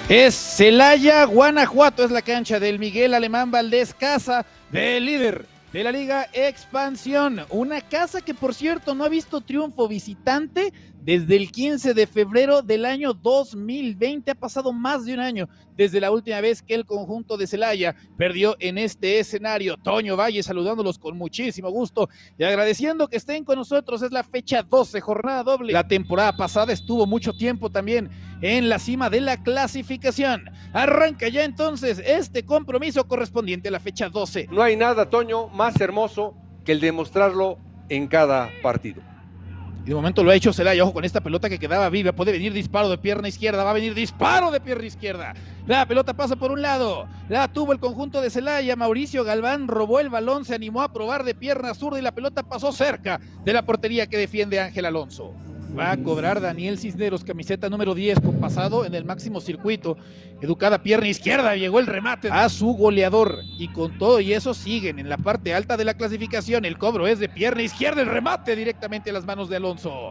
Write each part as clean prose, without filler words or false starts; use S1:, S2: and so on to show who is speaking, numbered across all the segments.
S1: Es Celaya, Guanajuato, es la cancha del Miguel Alemán Valdés, casa del líder de la Liga Expansión. Una casa que, por cierto, no ha visto triunfo visitante desde el 15 de febrero del año 2020. Ha pasado más de un año desde la última vez que el conjunto de Celaya perdió en este escenario. Toño Valle saludándolos con muchísimo gusto y agradeciendo que estén con nosotros. Es la fecha 12, jornada doble. La temporada pasada estuvo mucho tiempo también en la cima de la clasificación. Arranca ya entonces este compromiso correspondiente a la fecha 12.
S2: No hay nada, Toño, más hermoso que el demostrarlo en cada partido.
S1: Y de momento lo ha hecho Celaya. Ojo con esta pelota que quedaba viva. Puede venir disparo de pierna izquierda. Va a venir disparo de pierna izquierda. La pelota pasa por un lado. La tuvo el conjunto de Celaya. Mauricio Galván robó el balón. Se animó a probar de pierna zurda y la pelota pasó cerca de la portería que defiende Ángel Alonso. Va a cobrar Daniel Cisneros, camiseta número 10, con pasado en el máximo circuito. Educada pierna izquierda, llegó el remate a su goleador. Y con todo y eso siguen en la parte alta de la clasificación. El cobro es de pierna izquierda, el remate directamente a las manos de Alonso.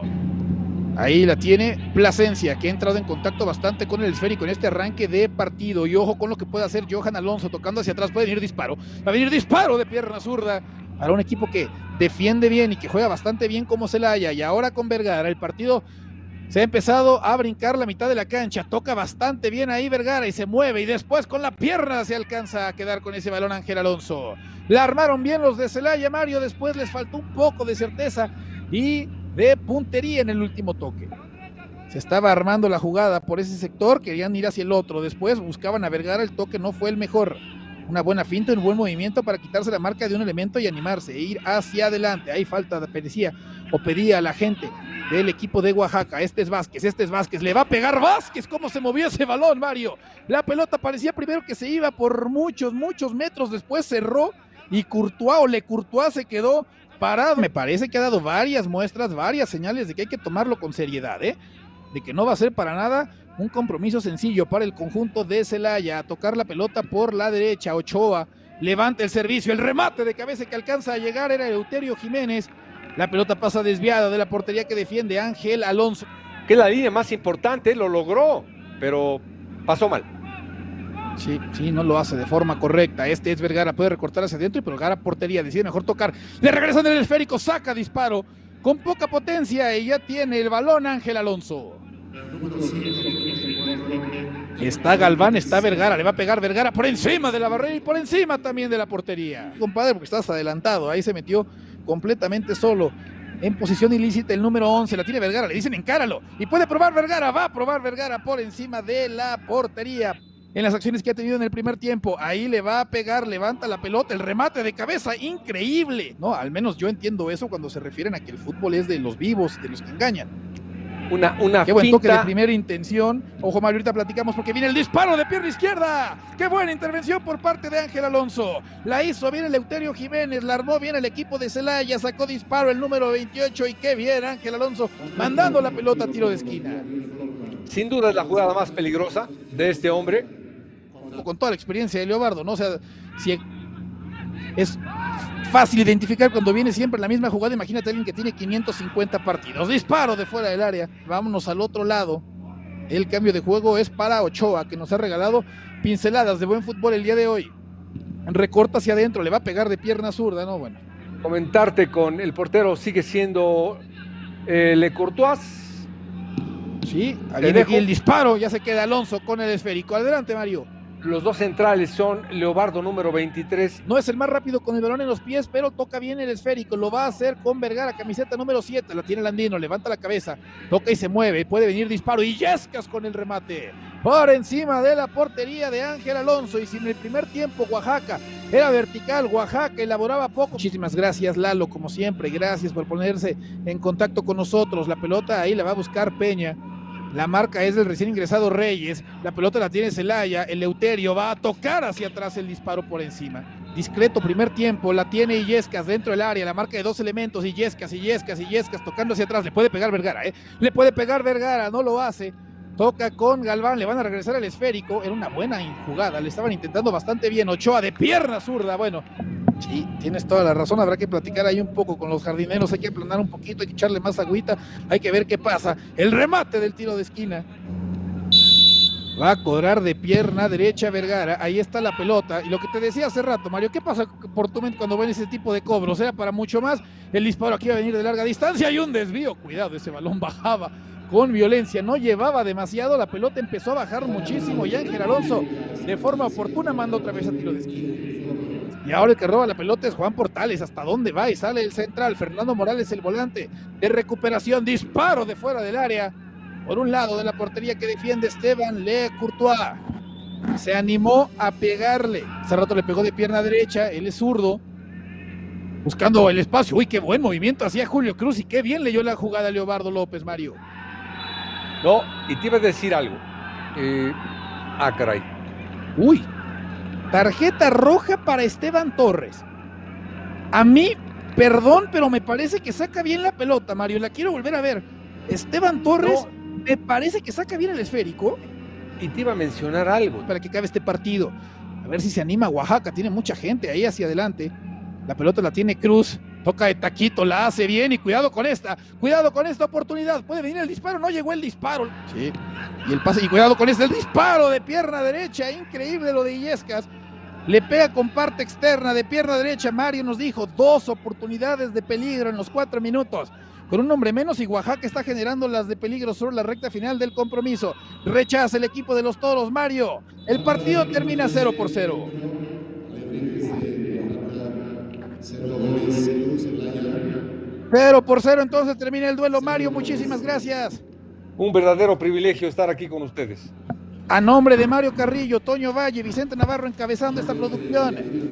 S1: Ahí la tiene Plasencia, que ha entrado en contacto bastante con el esférico en este arranque de partido. Y ojo con lo que puede hacer Johan Alonso, tocando hacia atrás. Puede venir disparo. Va a venir disparo de pierna zurda para un equipo que defiende bien y que juega bastante bien como Celaya. Y ahora con Vergara, el partido se ha empezado a brincar la mitad de la cancha. Toca bastante bien ahí Vergara y se mueve. Y después con la pierna se alcanza a quedar con ese balón Ángel Alonso. La armaron bien los de Celaya, Mario. Después les faltó un poco de certeza y de puntería en el último toque. Se estaba armando la jugada por ese sector, querían ir hacia el otro. Después buscaban a Vergara, el toque no fue el mejor. Una buena finta, un buen movimiento para quitarse la marca de un elemento y animarse e ir hacia adelante. Ahí falta pedía a la gente del equipo de Oaxaca. Este es Vázquez, le va a pegar Vázquez. ¿Cómo se movió ese balón, Mario? La pelota parecía primero que se iba por muchos metros, después cerró y Courtois se quedó parado. Me parece que ha dado varias muestras, varias señales de que hay que tomarlo con seriedad, de que no va a ser para nada un compromiso sencillo para el conjunto de Celaya. A tocar la pelota por la derecha, Ochoa levanta el servicio, el remate de cabeza que alcanza a llegar era Eleuterio Jiménez. La pelota pasa desviada de la portería que defiende Ángel Alonso.
S2: Que es la línea más importante, lo logró, pero pasó mal.
S1: Sí, no lo hace de forma correcta. Este es Vergara, puede recortar hacia adentro, pero Vergara portería, decide mejor tocar. Le regresan el esférico, saca disparo con poca potencia y ya tiene el balón Ángel Alonso. Está Galván, está Vergara, le va a pegar Vergara por encima de la barrera y por encima también de la portería. Compadre, porque estás adelantado, ahí se metió completamente solo. En posición ilícita el número 11, la tiene Vergara, le dicen encáralo y puede probar Vergara, va a probar Vergara por encima de la portería. En las acciones que ha tenido en el primer tiempo, ahí le va a pegar, levanta la pelota, el remate de cabeza, increíble. No, al menos yo entiendo eso cuando se refieren a que el fútbol es de los vivos, de los que engañan. Qué buen toque de primera intención. Ojo, Mario, ahorita platicamos porque viene el disparo de pierna izquierda. Qué buena intervención por parte de Ángel Alonso. La hizo bien Eleuterio Jiménez, la armó bien el equipo de Celaya, sacó disparo el número 28 y qué bien Ángel Alonso mandando la pelota a tiro de esquina.
S2: Sin duda es la jugada más peligrosa de este hombre.
S1: Con toda la experiencia de Leobardo, ¿no? O sea, si es fácil identificar cuando viene siempre la misma jugada, imagínate a alguien que tiene 550 partidos. Disparo de fuera del área. Vámonos al otro lado. El cambio de juego es para Ochoa, que nos ha regalado pinceladas de buen fútbol el día de hoy. Recorta hacia adentro, le va a pegar de pierna zurda, ¿no? Bueno.
S2: Comentarte con el portero sigue siendo Le Courtois.
S1: Sí, ahí viene aquí el disparo, ya se queda Alonso con el esférico. Adelante, Mario.
S2: Los dos centrales son Leobardo número 23.
S1: No es el más rápido con el balón en los pies, pero toca bien el esférico. Lo va a hacer con Vergara, camiseta número 7. La tiene el andino, levanta la cabeza, toca y se mueve. Puede venir disparo y Yescas con el remate. Por encima de la portería de Ángel Alonso. Y si en el primer tiempo Oaxaca era vertical, Oaxaca elaboraba poco. Muchísimas gracias, Lalo, como siempre. Gracias por ponerse en contacto con nosotros. La pelota ahí la va a buscar Peña. La marca es del recién ingresado Reyes. La pelota la tiene Celaya. Eleuterio va a tocar hacia atrás el disparo por encima. Discreto primer tiempo. La tiene Illescas dentro del área. La marca de dos elementos. Illescas tocando hacia atrás. Le puede pegar Vergara, Le puede pegar Vergara. No lo hace. Toca con Galván. Le van a regresar el esférico. Era una buena jugada. Le estaban intentando bastante bien. Ochoa de pierna zurda. Bueno, sí, tienes toda la razón, habrá que platicar ahí un poco con los jardineros, hay que aplanar un poquito, hay que echarle más agüita, hay que ver qué pasa. El remate del tiro de esquina. Va a cobrar de pierna derecha Vergara. Ahí está la pelota. Y lo que te decía hace rato, Mario, ¿qué pasa por tu mente cuando ven ese tipo de cobros? Era para mucho más. El disparo aquí va a venir de larga distancia y un desvío. Cuidado, ese balón bajaba con violencia. No llevaba demasiado. La pelota empezó a bajar muchísimo. Y Ángel Alonso, de forma oportuna, manda otra vez a tiro de esquina. Y ahora el que roba la pelota es Juan Portales. ¿Hasta dónde va? Y sale el central. Fernando Morales, el volante de recuperación. Disparo de fuera del área. Por un lado de la portería que defiende Esteban Le Courtois. Se animó a pegarle. Hace rato le pegó de pierna derecha. Él es zurdo. Buscando el espacio. Uy, qué buen movimiento hacía Julio Cruz. Y qué bien leyó la jugada Leobardo López, Mario.
S2: No, y te iba a decir algo. Caray.
S1: Uy. Tarjeta roja para Esteban Torres. A mí, perdón, pero me parece que saca bien la pelota, Mario. La quiero volver a ver. Esteban Torres... No. Me parece que saca bien el esférico.
S2: Y te iba a mencionar algo.
S1: Para que acabe este partido. A ver si se anima Oaxaca. Tiene mucha gente ahí hacia adelante. La pelota la tiene Cruz. Toca de taquito, la hace bien. Y cuidado con esta. Cuidado con esta oportunidad. Puede venir el disparo. No llegó el disparo. Sí. Y el pase. Y cuidado con este. El disparo de pierna derecha. Increíble lo de Illescas. Le pega con parte externa de pierna derecha. Mario nos dijo 2 oportunidades de peligro en los 4 minutos. Con un hombre menos y Oaxaca está generando las de peligro sobre la recta final del compromiso. Rechaza el equipo de los Toros, Mario. El partido termina 0-0. 0-0, entonces termina el duelo, Mario. Muchísimas gracias.
S2: Un verdadero privilegio estar aquí con ustedes.
S1: A nombre de Mario Carrillo, Toño Valle, Vicente Navarro encabezando esta producción.